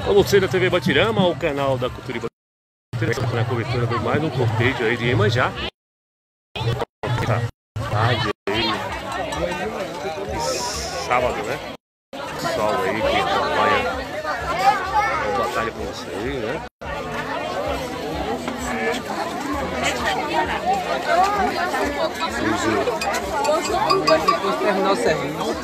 Com você da TV Batirama, o canal da Cultura Batirama, na cobertura de mais um cortejo aí de Iemanjá. Tarde aí, sábado, né? Pessoal aí que acompanha, boa tarde pra vocês, né? Depois terminar o serviço.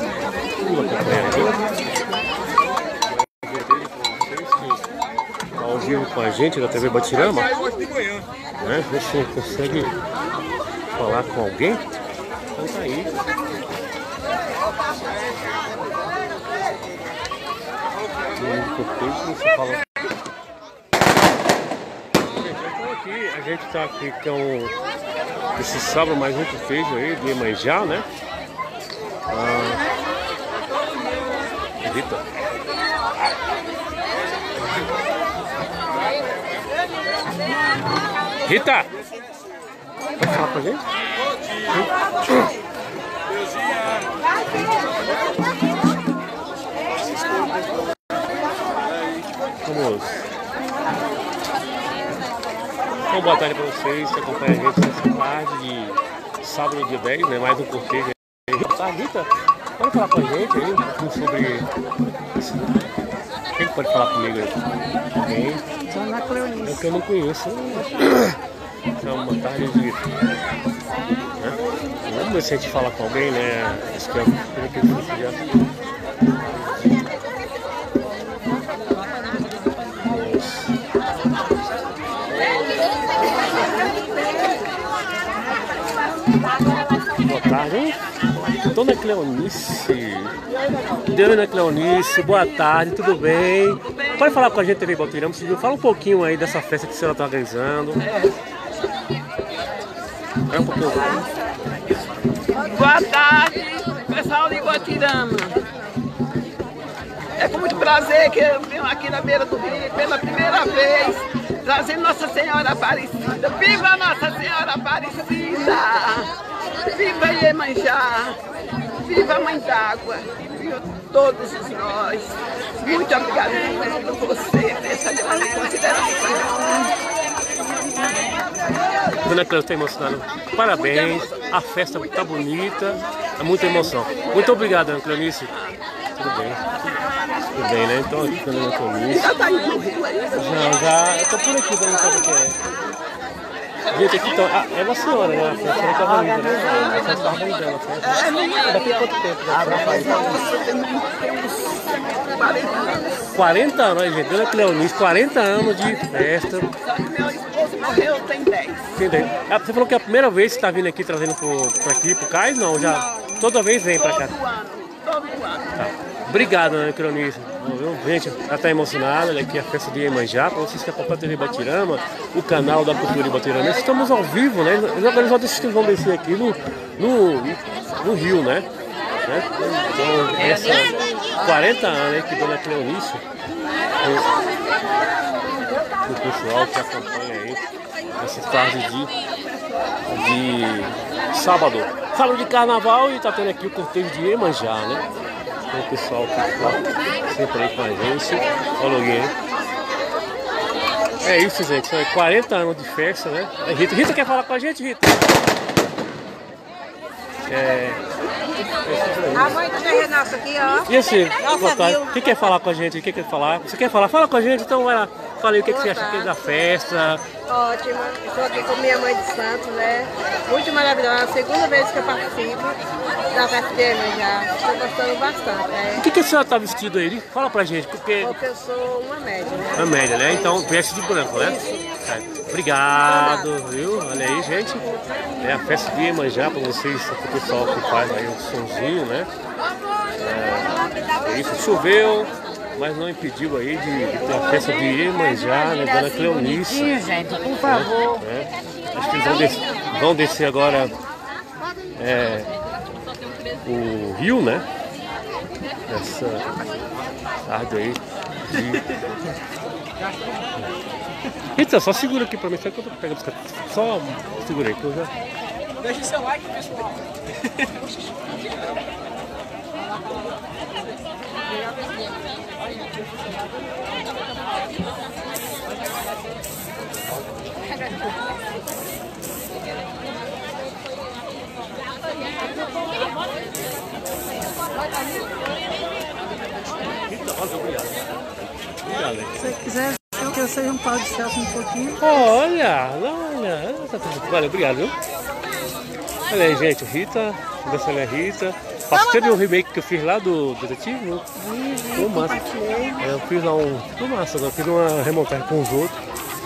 Ao vivo com a gente da TV Batirama, né? Você consegue falar com alguém? Então tá aí. Você fala. Então aqui, a gente tá aqui com esse sábado mais um cortejo aí de Iemanjá, né? Rita. Rita! Pode falar com a gente? Vamos. Então, boa tarde para vocês que acompanham a gente nessa tarde de sábado, dia 10, né? Mais um cortejo. Tá, Rita? Pode falar com a gente aí um pouquinho sobre... Quem pode falar comigo aí? Quem? Só na Cleonice. É que eu não conheço. Então, boa tarde, Rita. Vamos ver se a gente fala com alguém, né? Acho que é o que a gente já... Boa tarde, Dona Cleonice. Dona Cleonice, boa tarde, tudo bem? Pode falar com a gente, TV Batirama? Fala um pouquinho aí dessa festa que a senhora está organizando. É um pouquinho. Boa tarde, pessoal de Batirama. É com muito prazer que eu venho aqui na beira do rio pela primeira vez, trazendo Nossa Senhora Aparecida. Viva Nossa Senhora Aparecida! Viva Iemanjá! Viva a Mãe d'Água! Viva todos nós! Muito obrigada por você, essa grande consideração. Dona Cleonice está emocionada. Parabéns, a festa está bonita, é muita emoção. Muito obrigado, Dona Cleonice. Tudo bem. Tudo bem, né? Então aqui com a Dona Cleonice. Já está indo no rio aí? Já. Eu tô por aqui, Dona Cleonice. Gente, aqui então, é da senhora, né? A festa não tá bonita, né? A festa tá bonita, a festa. Daqui a quanto tempo? Tem uns 40 anos. 40 anos, gente. Dona Cleonice, 40 anos de festa. Só que meu esposo morreu tem 10. Entendeu? Você falou que é a primeira vez que você tá vindo aqui trazendo pra aqui, pro cais? Não, já. Toda vez vem pra cá. Todo ano. Tá. Obrigado, Dona Cleonice. Gente, ela está emocionada, olha aqui a festa de Iemanjá, para vocês que acompanham a TV Batirama, o canal da Cultura Batirama. Estamos ao vivo, né? Os organizadores vão descer aqui no rio, né? Então, essa 40 anos aí que Dona Cleonice, o pessoal que acompanha aí essa tarde de sábado. Sábado de carnaval e está tendo aqui o cortejo de Iemanjá, né? O pessoal que está sempre aí com a gente. Olha alguém. É isso, gente. São 40 anos de festa, né? Rita quer falar com a gente, Rita? A mãe do Renato aqui, ó. E assim, boa tarde. Quem quer falar com a gente? Quem quer falar? Você quer falar? Fala com a gente, então vai lá. Fala aí o que você acha aqui da festa. Ótima. Estou aqui com minha mãe de santo, né? Muito maravilhosa. É a segunda vez que eu participo da festa de Iemanjá. Estou gostando bastante, né? O que a senhora está vestido aí? Fala pra gente, porque... Porque eu sou uma média, né? Uma média, né? Então veste de branco, né? Obrigado, viu? Olha aí, gente. É a festa de Iemanjá para vocês, o pessoal que faz aí um sonzinho, né? É isso, choveu, mas não impediu aí de ter a festa de Iemanjá, né? Dona Cleonice. Sim, gente, por favor. Acho que eles vão descer agora o rio, né? Essa tarde aí de... Então, só segura aqui pra mim, só que eu tô pegando só segura aí que eu já... Deixe seu like, pessoal. Se você quiser, eu seja um pau de Celso um pouquinho. Olha. Valeu, obrigado, viu? Olha aí, gente, Rita, dessa é Rita. Teve um remake que eu fiz lá do Detetive, né? Massa. Eu fiz lá massa, eu fiz uma remontagem com os outros.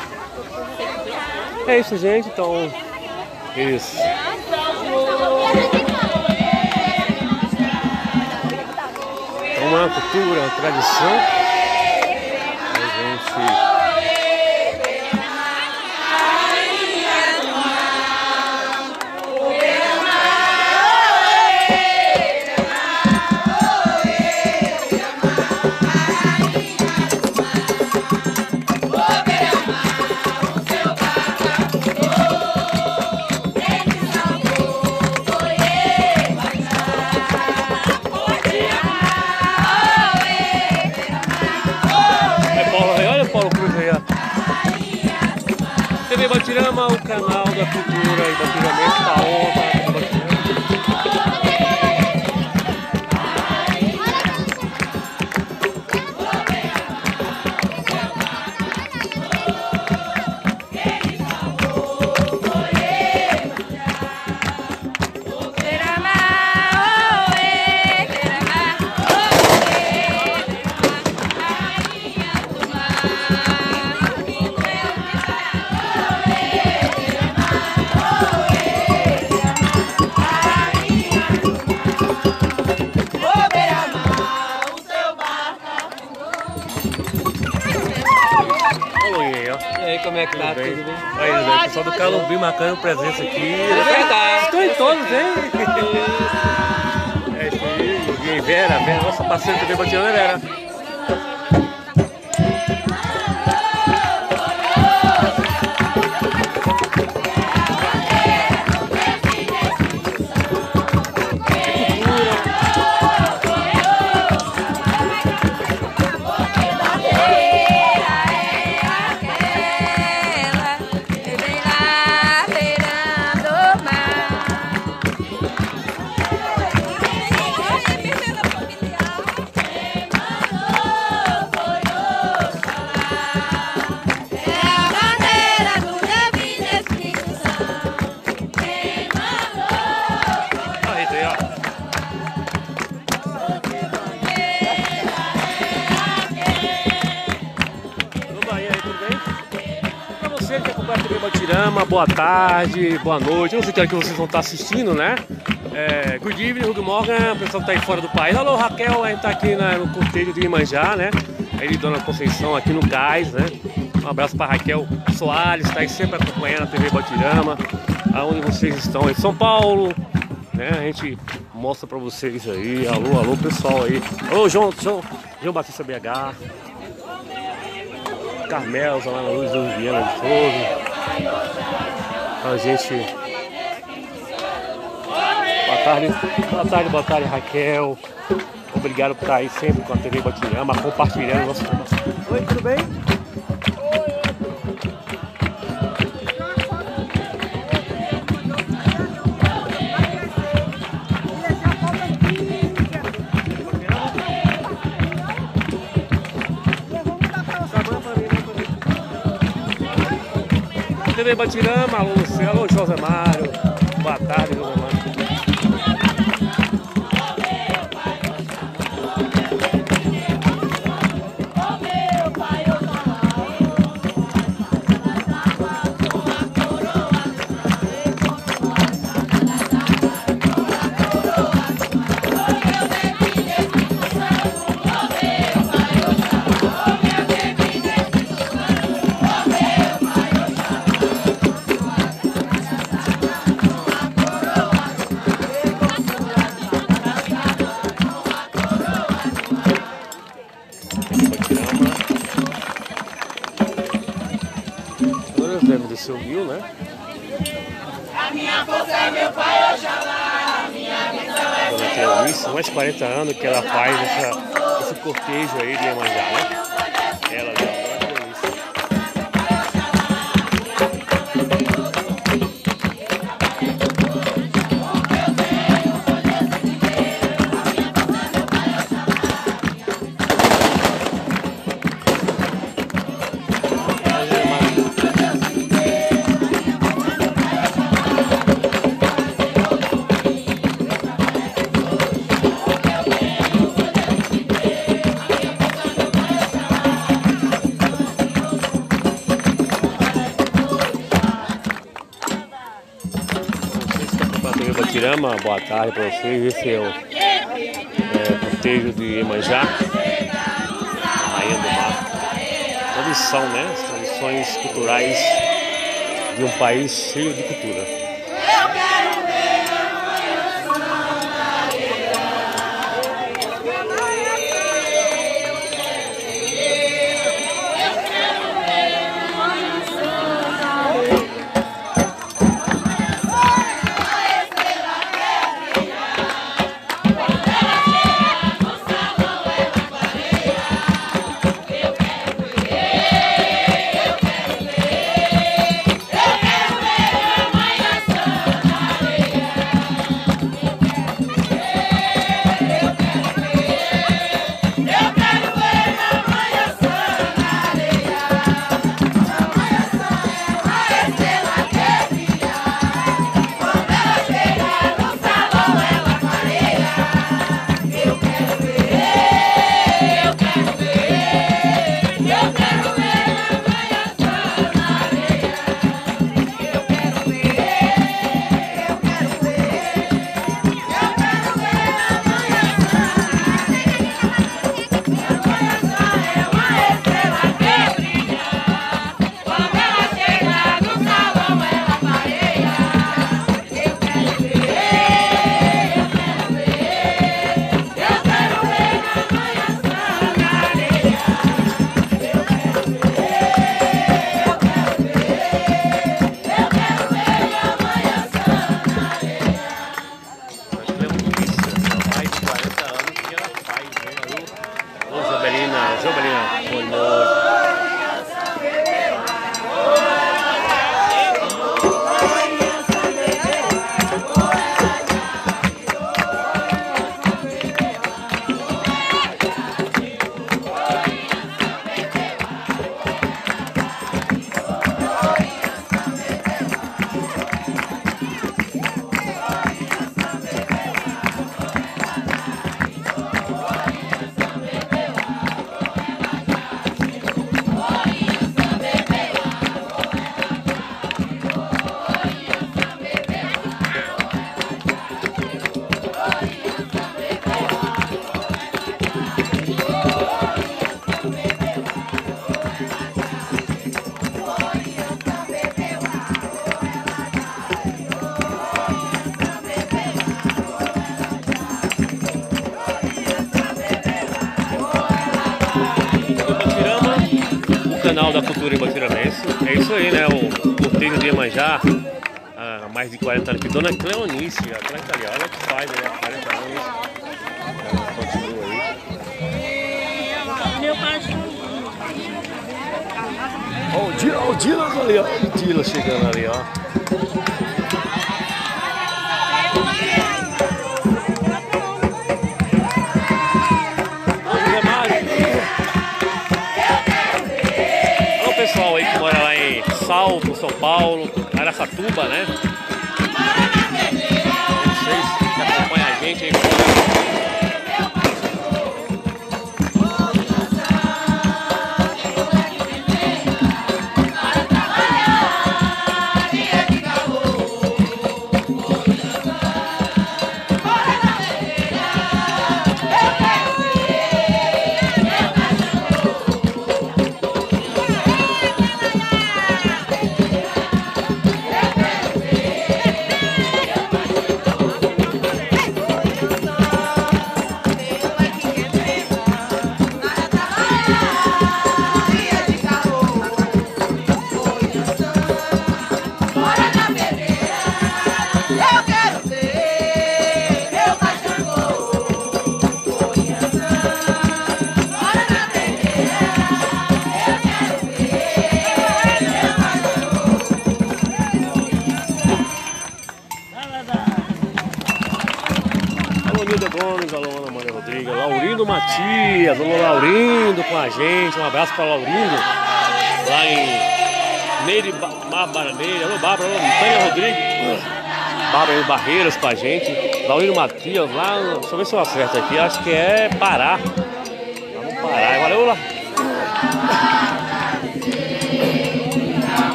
É isso, gente, então. Isso. É uma cultura, uma tradição. A gente. TV Batirama, o canal da cultura e da piramide da honra. E aí, como é que tá? Tudo bem? Aí, o pessoal do Calumbi marcando presença aqui. É verdade. Estou em todos, hein? É isso aí. Vera, nossa parceira também batendo, né, Vera? Batirama, boa tarde, boa noite, eu não sei que hora que vocês vão estar assistindo, né? Good evening, Hugh Morgan, o pessoal que está aí fora do país. Alô, Raquel, a gente está aqui no cortejo de Iemanjá, né? Aí de Dona Conceição, aqui no Cais, né? Um abraço para Raquel Soares, está aí sempre acompanhando a TV Batirama, aonde vocês estão, em São Paulo, né? A gente mostra para vocês aí, alô, pessoal aí. Alô, João Batista BH. Carmelza lá na Luz do Viana de Fogo. A gente. Boa tarde, Raquel. Obrigado por estar aí sempre com a TV Batirama, compartilhando o nosso canal. Oi, tudo bem? TV Batirama, alô Luciano, alô José Mário, boa tarde, José Mário. Deve descer o mil, né? A minha força é meu pai, Oxalá. Dona Cleonice, mais de 40 anos que ela faz esse cortejo aí de Iemanjá, né? Ela, Dona Cleonice. Batirama, boa tarde para vocês. Esse é o cortejo de Iemanjá, a Rainha do Mar. Tradição, né? As tradições culturais de um país cheio de cultura. Canal da Cultura Ibatiranense. É isso aí, né? O cortejo de Iemanjá há mais de 40 anos. Dona Cleonice, a dona Italiana, olha o que faz aí há 40 anos. Ela continua aí. Meu pastor. Ó, o Dilas ali, ó. O Dilas chegando ali, ó. Pessoal aí que mora lá em Salto, São Paulo, Araçatuba, né? Vocês que acompanham a gente aí. Alô, Ana Maria Rodrigues, Laurindo Matias, alô Laurindo com a gente, um abraço para Laurindo, lá em Neire Baraneira, alô Bárbara, alô Tânia Rodrigues, Bárbara Barreiras com a gente, Laurindo Matias, lá, deixa eu ver se eu acerto aqui, acho que é Pará, vamos Pará, valeu lá.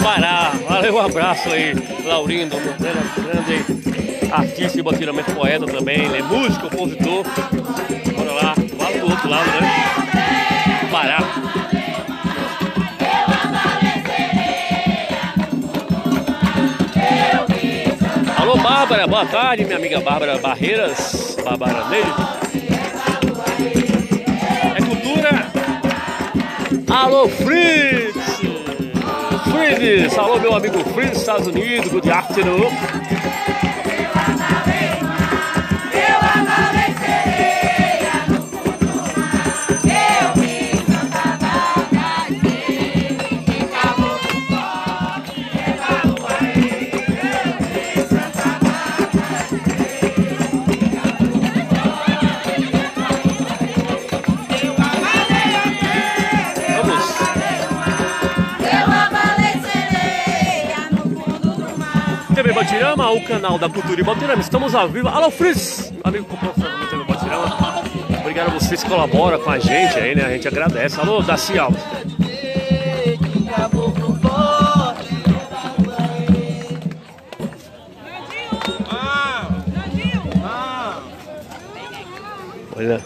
Pará. Valeu, um abraço aí, Laurindo, grande artista e batiramento, poeta também, ele é músico, compositor. Bora lá, lá do outro lado, né? Pará. Alô, Bárbara, boa tarde, minha amiga Bárbara Barreiras, Bárbara Neide. É cultura. Alô, Fritz! Fritz! Alô, meu amigo Fritz, Estados Unidos, good afternoon. TV Batirama, o canal da Cultura e Batirama, estamos ao vivo. Alô, Fritz, amigo compositor do TV Batirama. Obrigado a vocês que colaboram com a gente aí, né? A gente agradece. Alô, Daci Alves. Olha.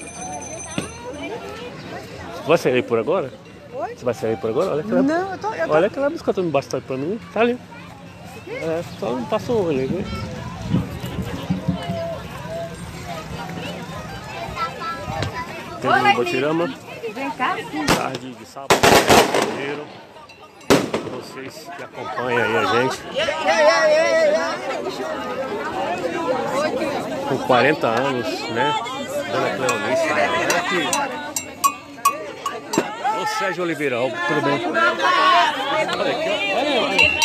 Você vai sair por agora? Oi? Você vai sair por agora? Olha aquela, Não, eu tô... olha aquela biscoita no bastante pra mim. Tá ali. É, só não passa um olho aí, né? TV Batirama. Vem cá, sim. Tarde de sábado, de janeiro. Vocês que acompanham aí a gente. Com 40 anos, né? Dona Cleonice, galera que... Ô Sérgio Oliveira, tudo bem? Olha aqui, olha.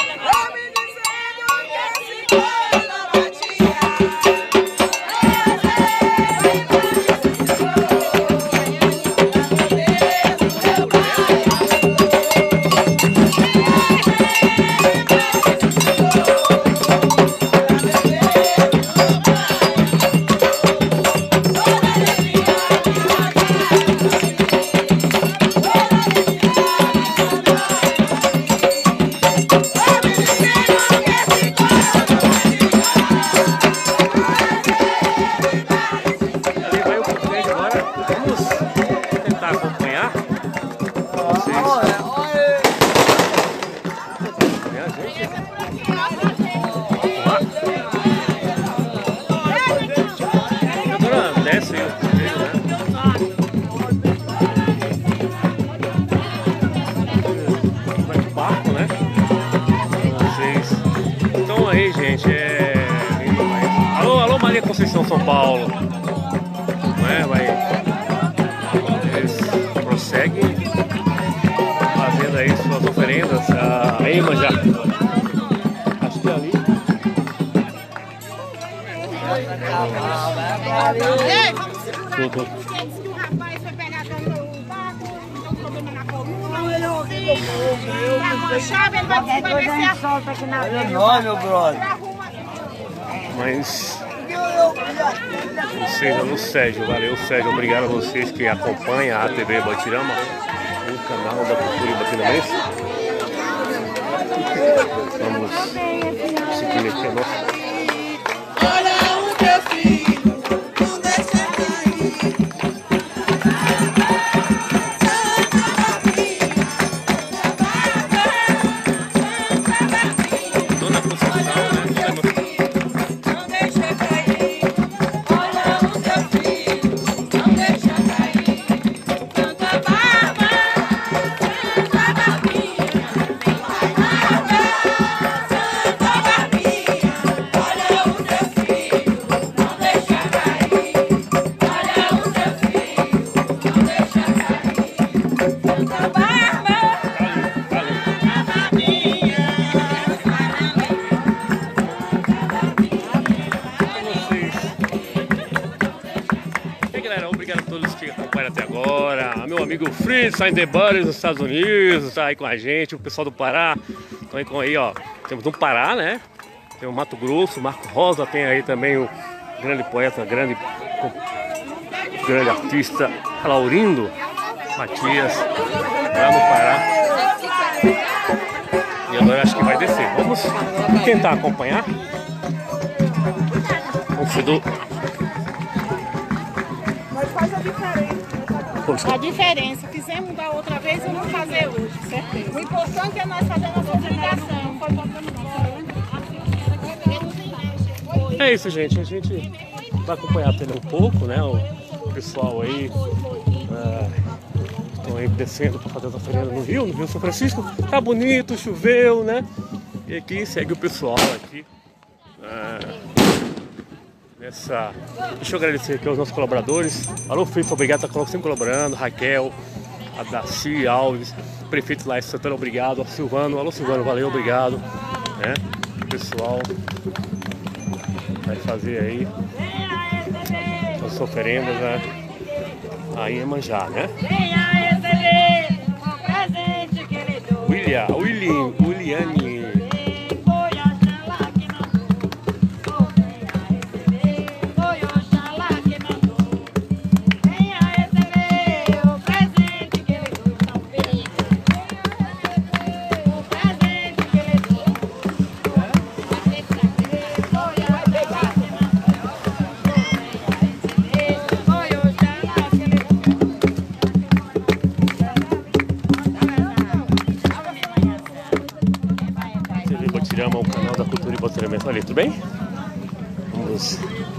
Conceição, São Paulo, não é? Eles prosseguem fazendo aí suas oferendas a Iemanjá. Acho que é ali. Mas ou seja, no Sérgio, valeu Sérgio, obrigado a vocês que acompanham a TV Batirama, o canal da Cultura e Batiramense. Vamos seguir aqui a nossa. Até agora, meu amigo Fritz, está em The Buddies nos Estados Unidos, está aí com a gente, o pessoal do Pará, estão aí com aí, ó, temos no Pará, né? Tem o Mato Grosso, Marco Rosa, tem aí também o grande poeta, grande artista Laurindo Matias, lá no Pará. E agora vamos tentar acompanhar. O Fidu. Mas faz a diferença. A diferença, fizemos da outra vez, vamos fazer hoje, certeza. O importante é nós fazer a nossa obrigação. É isso, gente. A gente vai acompanhar também um pouco, né? O pessoal aí estão aí descendo para fazer essa oferenda no Rio São Francisco. Tá bonito, choveu, né? E aqui segue o pessoal aqui. Deixa eu agradecer aqui aos nossos colaboradores. Alô, Felipe, obrigado por estar sempre colaborando. Raquel, a Darcy Alves, prefeito lá de Santana, obrigado. A Silvano, alô Silvano, valeu, obrigado. Né? O pessoal vai fazer aí as oferendas, né? Aí é manjar, né? Williane. O canal da Cultura e Botafogo. Olha, tudo bem? Vamos.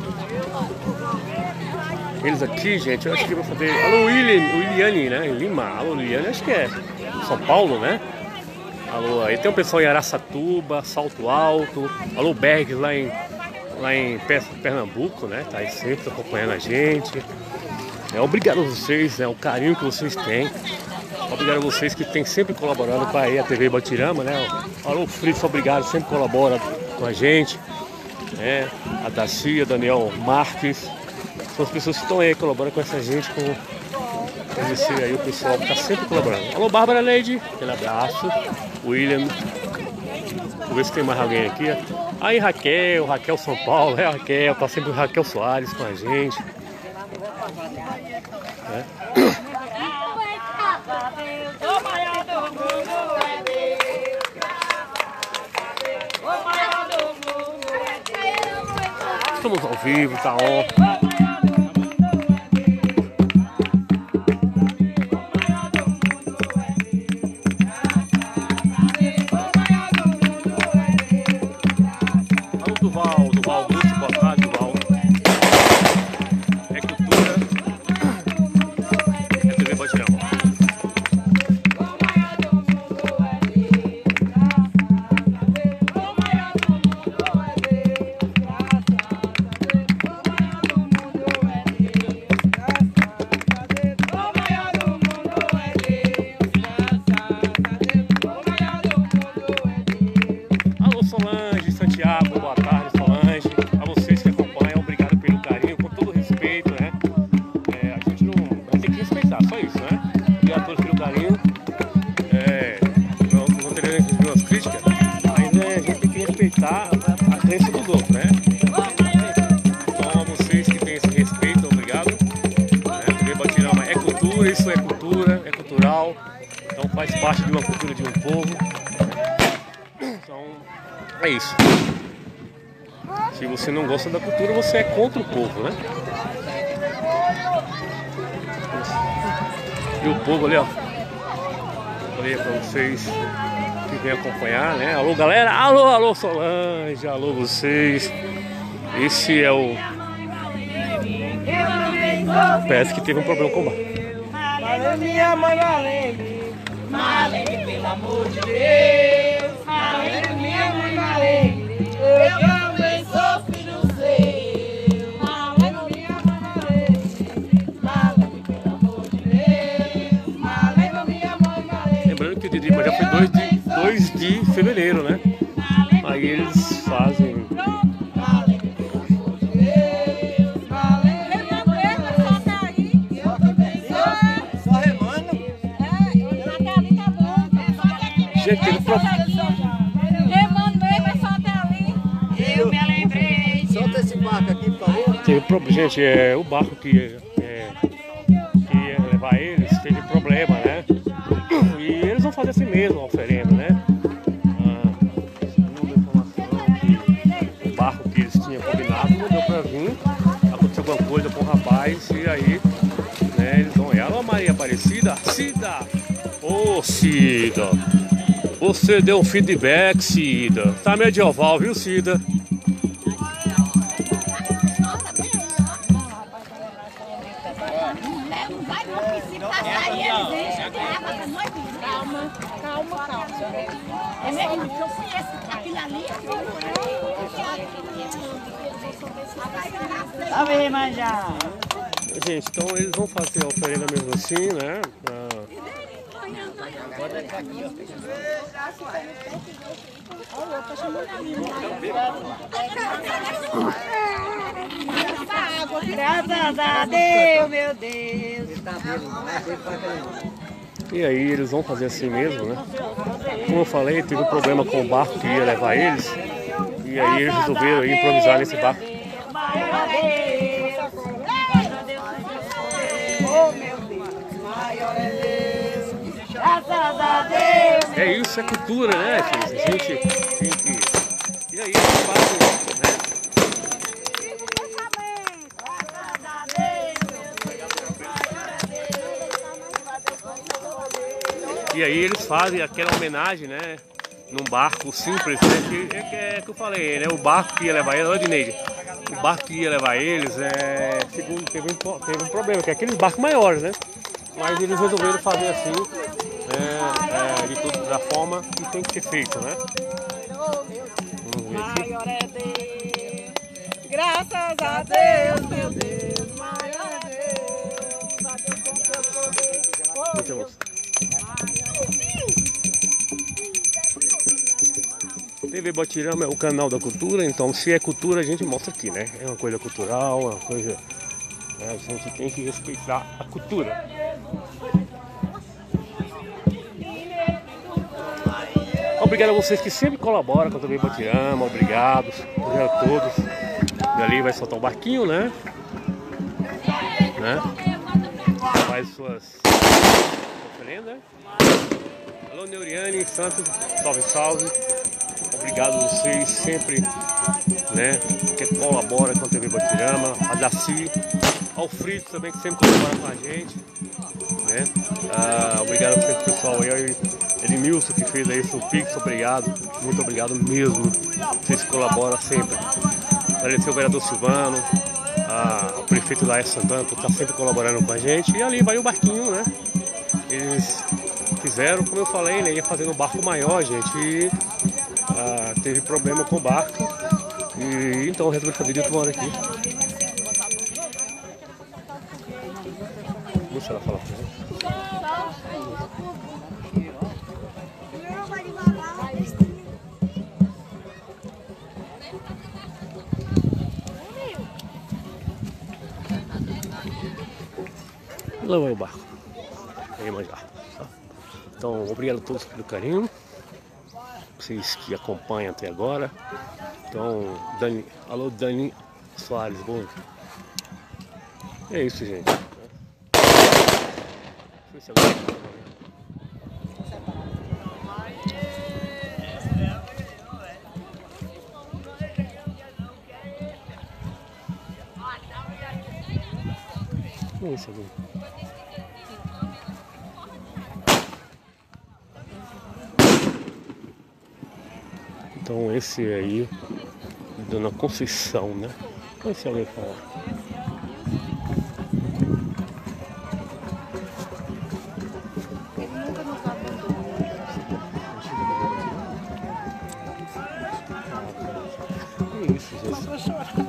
Eles aqui, gente, eu acho que vou fazer. Alô, Williane, né? Lima. Alô, Williane, acho que é São Paulo, né? Alô, aí tem um pessoal em Araçatuba, Salto Alto. Alô, Berg lá em Pernambuco, né? Tá aí sempre acompanhando a gente. Obrigado a vocês, o carinho que vocês têm. Obrigado a vocês que têm sempre colaborado com a TV Batirama, né? Alô, Fritz, obrigado, sempre colabora com a gente. A Dacia, Daniel Marques, são as pessoas que estão aí, colaboram com essa gente, com você aí, o pessoal que está sempre colaborando. Alô, Bárbara Leide, aquele abraço. William, vou ver se tem mais alguém aqui. Aí, Raquel São Paulo, Raquel, tá sempre o Raquel Soares com a gente. Estamos ao vivo, tá on. Alô, Duval Augusto, boa tarde, Duval. É cultura. É TV Batirama. Santiago, boa tarde, Solange. A vocês que acompanham, obrigado pelo carinho, com todo o respeito, né? A gente tem que respeitar, só isso, né? Obrigado a todos pelo carinho. Não terei nenhumas críticas, mas a gente tem que respeitar a crença dos outros, né? Então, a vocês que têm esse respeito, obrigado. TV Batirama é cultura, isso é cultura, é cultural. Então, faz parte de uma cultura de um povo. Então, é isso. Se você não gosta da cultura, você é contra o povo, né? E o povo ali, ó. Olha pra vocês que vêm acompanhar, né? Alô, galera! Alô, Solange! Alô, vocês! Esse é o... Parece que teve um problema com o bar. Valeu, minha mãe, valeu! Marlene, pelo amor de Deus, Marlene, minha mãe Marlene, eu também sou filho seu. Marlene, minha mãe Marlene, Marlene, pelo amor de Deus, Marlene, minha mãe Marlene. Lembrando que o Didi já foi 2 de fevereiro, né? Aí eles fazem... Gente, teve problema. Eu me lembrei. Solta esse barco aqui, por favor. Teve problema. Gente, o barco que ia levar eles teve problema, né? E eles vão fazer assim mesmo, a oferenda, né? Cida! Ô, Cida! Você deu um feedback, Cida. Tá medieval, viu, Cida? Calma. É mesmo que eu conheço aquilo ali. Tá bem, mas já. Gente, então eles vão fazer a oferenda mesmo assim, né? Graças a Deus, meu Deus. E aí eles vão fazer assim mesmo, né? Como eu falei, teve um problema com o barco que ia levar eles. E aí eles resolveram improvisar nesse barco. É isso, é cultura, né, gente? A gente tem que... E aí eles fazem, né? E aí eles fazem aquela homenagem, né? Num barco simples, né? Que eu falei, né? O barco que ia levar eles, olha, Dineide, o barco que ia levar eles, segundo, teve um problema, que é aqueles barcos maiores, né? Mas eles resolveram fazer assim, de tudo, da forma que tem que ser feito, né? Vamos ver aqui. Graças a Deus, meu Deus, maior é Deus. Muito bom. TV Botirama é o canal da cultura, então se é cultura a gente mostra aqui, né? É uma coisa cultural, é uma coisa... a gente tem que respeitar a cultura. Obrigado a vocês que sempre colaboram com a TV Botirama, obrigado a todos. E ali vai soltar o barquinho, né? Faz suas oferendas. Alô, Neuriane Santos, salve. Obrigado a vocês sempre, né, que colaboram com a TV Botirama, a Daci, ao Frito também, que sempre colabora com a gente, né? Obrigado a vocês, pessoal, aí, Edmilson, que fez aí o Pix, obrigado, muito obrigado mesmo, vocês colaboram sempre. Agradecer ao vereador Silvano, ao prefeito Laércio Santana, por estar sempre colaborando com a gente, e ali vai o barquinho, né? Eles fizeram, como eu falei, né, ia fazendo um barco maior, gente, e teve problema com o barco, e então resolvi fazer de outra hora aqui. Deixa ela falar pra gente. Lá vai o barco. Aí manjar. Então, obrigado a todos pelo carinho. Vocês que acompanham até agora. Então, alô Dani Soares, bom. É isso, gente. É isso aqui. Então esse aí, Dona Conceição, né? Vamos ver se alguém fala. É isso, gente.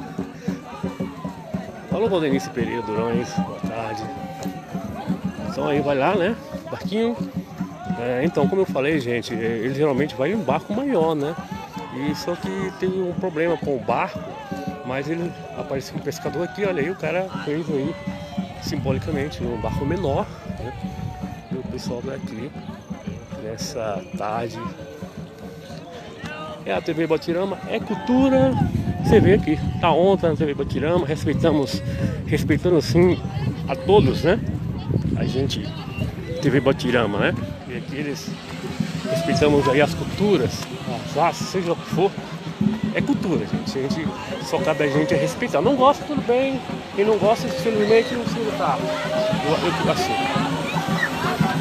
Alô, Valdenice Pereira Durões, boa tarde. Então aí vai lá, né? Barquinho. Então, como eu falei, gente, ele geralmente vai em um barco maior, né? E só que tem um problema com o barco, mas ele apareceu um pescador aqui, olha aí, o cara fez aí simbolicamente um barco menor, né? E o pessoal vai aqui nessa tarde. É a TV Botirama, é cultura. Você vê aqui, tá ontem na TV Botirama, respeitando sim a todos, né? A gente, TV Botirama, né? E aqui eles respeitamos aí as culturas, as raças, seja o que for. É cultura, gente. A gente só cabe a gente respeitar. Não gosta, tudo bem. Quem não gosta, simplesmente não se lutar. Assim.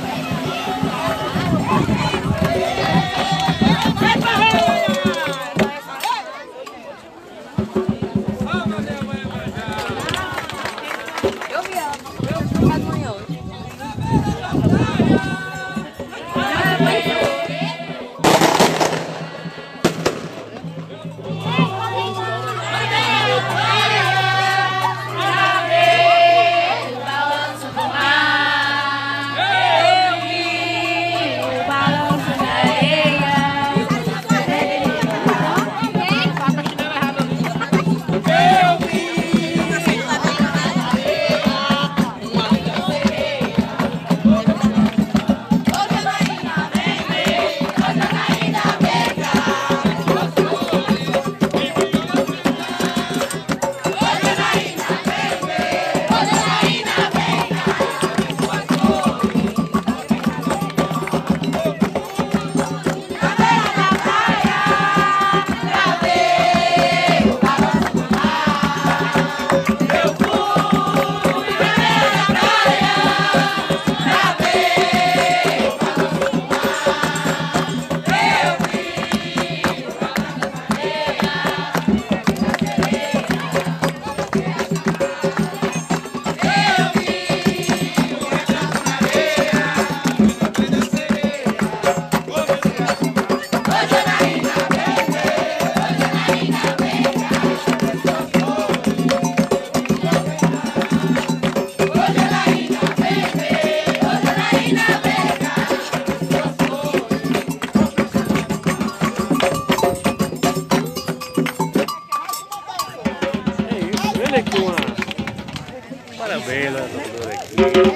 Leila, doutora aqui.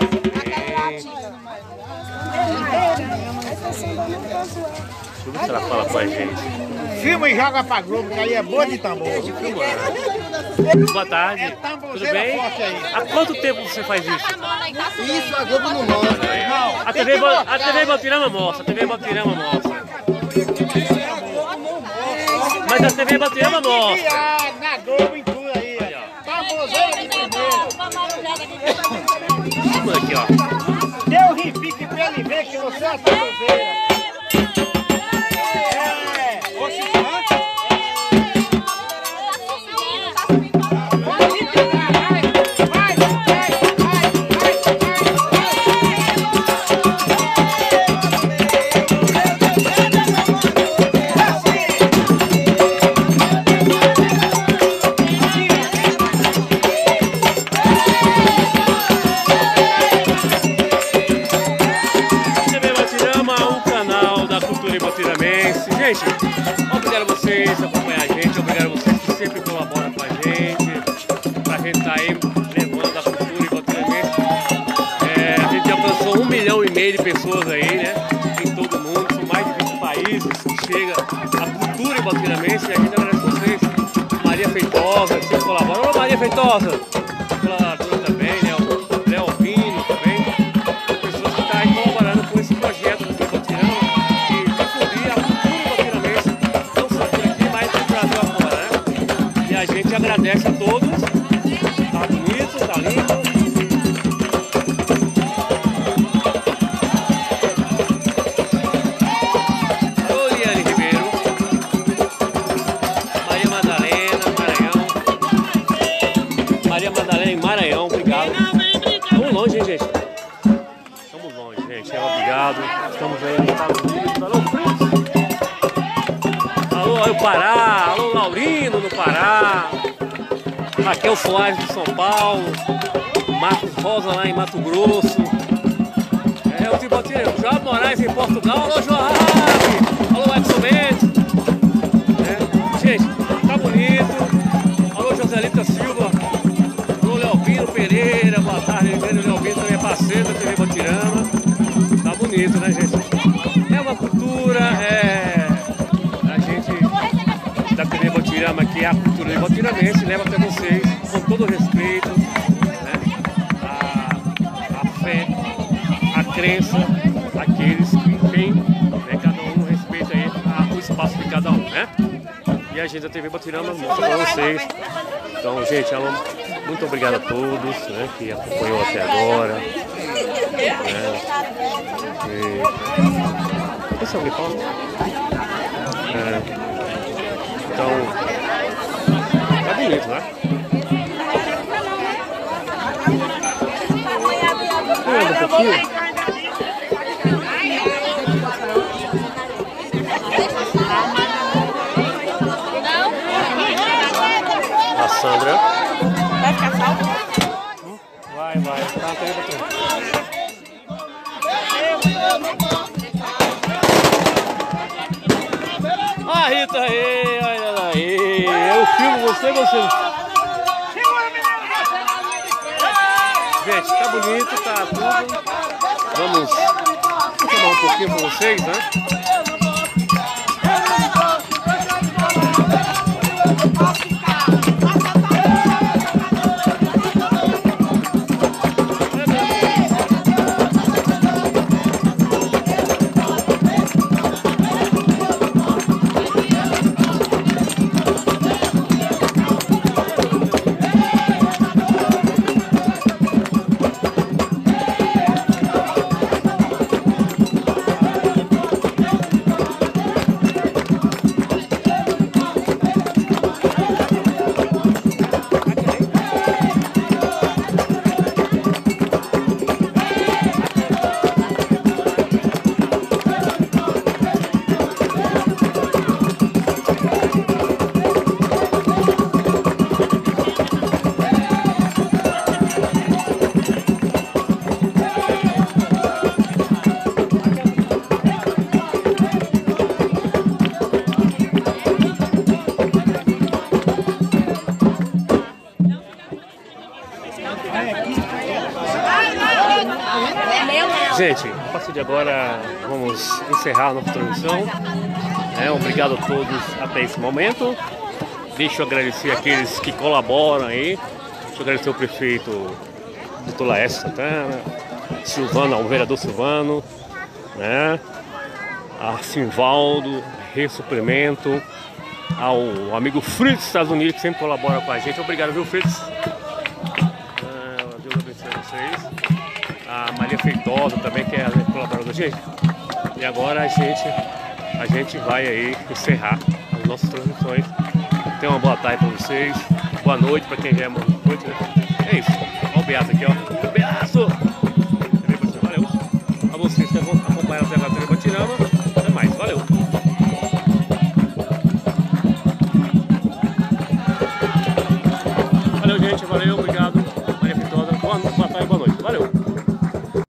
Tudo que ela fala com a gente. Filma e joga pra Globo, que aí é boa de tambor. Boa tarde. Tudo bem? Há quanto tempo você faz isso? Isso a Globo não mostra. A TV Botirama mostra, a TV Botirama mostra. Mas a TV Botirama mostra. Na Globo em tudo aí. Tamborzeiro de primeiro. Vamos aqui, ó. Deu repique pra ele ver que você é tamborzeira. Gente, obrigado a vocês por acompanhar a gente, obrigado a vocês que sempre colaboram com a gente, pra gente estar aí levando a cultura ibotiranense. A gente já alcançou 1,5 milhão de pessoas aí, né, em todo o mundo, são mais de 20 países que chega a cultura ibotiranense e a gente agradece a vocês. Maria Feitosa, que sempre colabora. Ô Maria Feitosa, colaboradora também, né, o Léo Albino também, pessoas que estão aí colaborando com esse projeto do Ibotirama. A gente agradece a todos. Tá bonito, tá lindo. Alô, Liane Ribeiro. Maria Madalena, Maranhão. Maria Madalena em Maranhão, obrigado. Estamos longe, hein, gente? Estamos longe, gente. Obrigado. Estamos aí nos Estados Unidos. Alô, Fritz. Alô, aí o Pará. Alô, Laurino no Pará. Raquel Soares de São Paulo. Marcos Rosa lá em Mato Grosso. O Tibotirama. João Moraes em Portugal. Alô, João. Alô, Edson Mendes. Gente, tá bonito. Alô, Joselita Silva. Alô, Leopino Pereira. Boa tarde, Leopino também é parceiro da TV Botirama. Tá bonito, né, gente? É uma cultura, a gente da TV Botirama, que é a cultura ibotiranense, leva até vocês com todo o respeito, né, a fé, a crença, aqueles que têm, né, cada um respeita aí o espaço de cada um, né? E a gente da TV Botirama mostra para vocês. Então, gente, muito obrigado a todos, né, que acompanhou até agora. Esse é o Gripão? Então, tá bonito, né? Olha um pouquinho. A Sandra. Vai ficar salvo? Vai. Tá até aí. A Rita aí, olha ela aí. Eu filmo você. Gente, tá bonito, tá tudo. Vamos tomar um pouquinho com vocês, né? Gente, a partir de agora vamos encerrar a nossa transmissão. Obrigado a todos até esse momento. Deixa eu agradecer aqueles que colaboram aí. Deixa eu agradecer o prefeito Dr. Laércio Santana, Silvano, o vereador Silvano, né? A Simvaldo, Ressuprimento, ao amigo Fritz dos Estados Unidos, que sempre colabora com a gente. Obrigado, viu, Fritz? Deus abençoe vocês. A Maria Feitosa também, que é colaboradora da gente. E agora a gente vai aí encerrar as nossas transmissões. Tenha uma boa tarde para vocês. Boa noite para quem já é boa noite, né?